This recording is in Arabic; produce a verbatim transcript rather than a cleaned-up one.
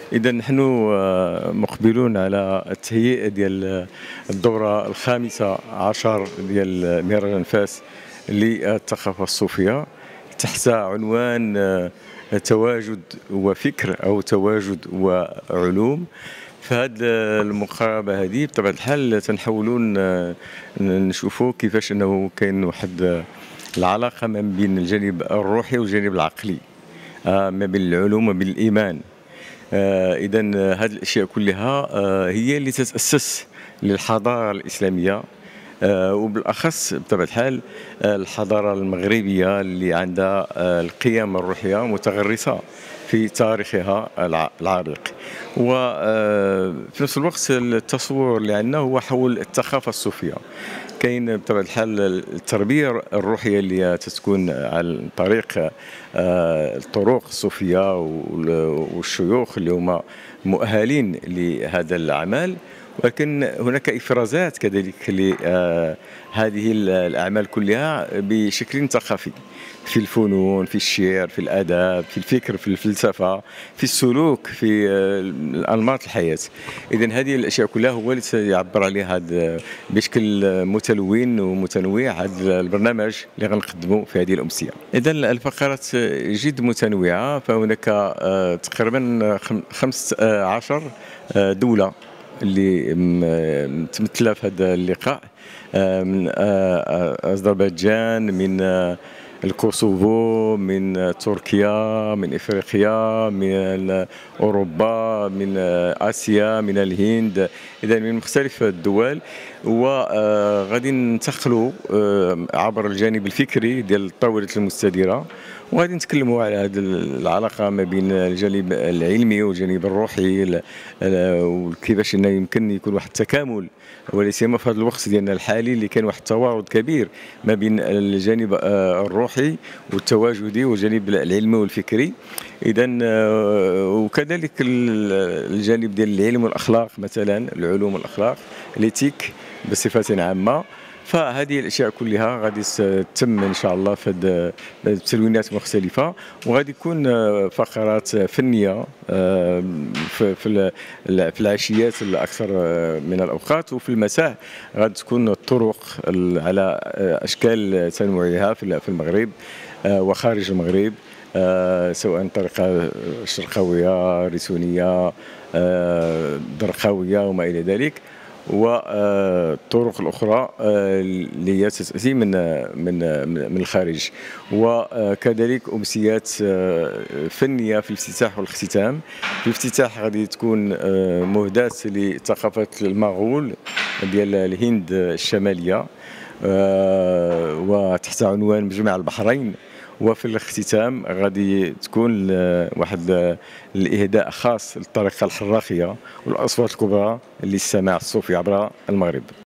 إذا نحن آه، مقبلون على التهيئة ديال الدورة الخامسة عشر ديال مهرجان فاس للثقافة الصوفية تحت عنوان آه، تواجد وفكر أو تواجد وعلوم. فهاد المقاربة هذه بطبيعة الحال تنحاولون آه، نشوفوا كيفاش أنه كاين واحد العلاقة ما بين الجانب الروحي والجانب العقلي، آه، ما بين العلوم وما بين الإيمان. إذا هذه الأشياء كلها آه، هي اللي تتأسس للحضارة الإسلامية، آه، وبالأخص بطبيعة الحال آه، الحضارة المغربية اللي عندها آه، القيم الروحية متغرسة في تاريخها الع- العريق. وفي نفس الوقت التصور اللي عندنا هو حول الثقافة الصوفية. كاين بطبيعة الحال التربية الروحية اللي تتكون عن طريق آه، الطرق الصوفية وال- والشيوخ اللي هما مؤهلين لهذا العمل، ولكن هناك إفرازات كذلك لهذه الأعمال كلها بشكل ثقافي، في الفنون، في الشعر، في الآداب، في الفكر، في الفلسفة، في السلوك، في آه، أنماط الحياة. إذن هذه الأشياء كلها هو اللي سيعبر عليها هذا بشكل متلون ومتنوع هذا البرنامج اللي غنقدمه في هذه الأمسية. إذن الفقرات جد متنوعة، فهناك آه، تقريبا خمسة عشر دولة اللي م- متمثله في هذا اللقاء، آه، من آه، آه، اذربيجان، من آه، الكوسوفو، من آه، تركيا، من افريقيا، من اوروبا، من آه، اسيا، من الهند. اذا من مختلف الدول. وغادي ننتقلوا آه، عبر الجانب الفكري ديال الطاوله المستديره، وغادي نتكلموا على هذه العلاقه ما بين الجانب العلمي والجانب الروحي، ال- ال- وكيفاش انه يمكن يكون واحد التكامل، ولا سيما في هذا الوقت ديالنا الحالي اللي كان واحد التوارد كبير ما بين الجانب آه، الروحي والتواجدي والجانب العلمي والفكري. اذا وكذلك ال- الجانب ديال العلم والاخلاق، مثلا العلوم والاخلاق، ليتيك بصفه عامه. فهذه الاشياء كلها غادي تتم ان شاء الله في هاد التلوينات مختلفه، وغادي يكون آه، فقرات فنيه آه، في في ال- في العشيات الاكثر آه، من الاوقات، وفي المساء غادي تكون الطرق ال- على آه، اشكال تنوعها في في المغرب آه، وخارج المغرب، آه، سواء طريقه شرقاويه، ريتونيه، آه، درقاويه وما الى ذلك، والطرق الاخرى آه، اللي هي تاتي من من من الخارج. وكذلك امسيات آه، فنيه في الافتتاح والاختتام. في الافتتاح غادي تكون آه، مهداة لثقافه المغول ديال الهند الشماليه، آه، وتحت عنوان مجمع البحرين. وفي الاختتام غادي تكون آه، واحد آه، الإهداء خاص للطريقة الحراقية والأصوات الكبرى للسماع الصوفي عبر المغرب.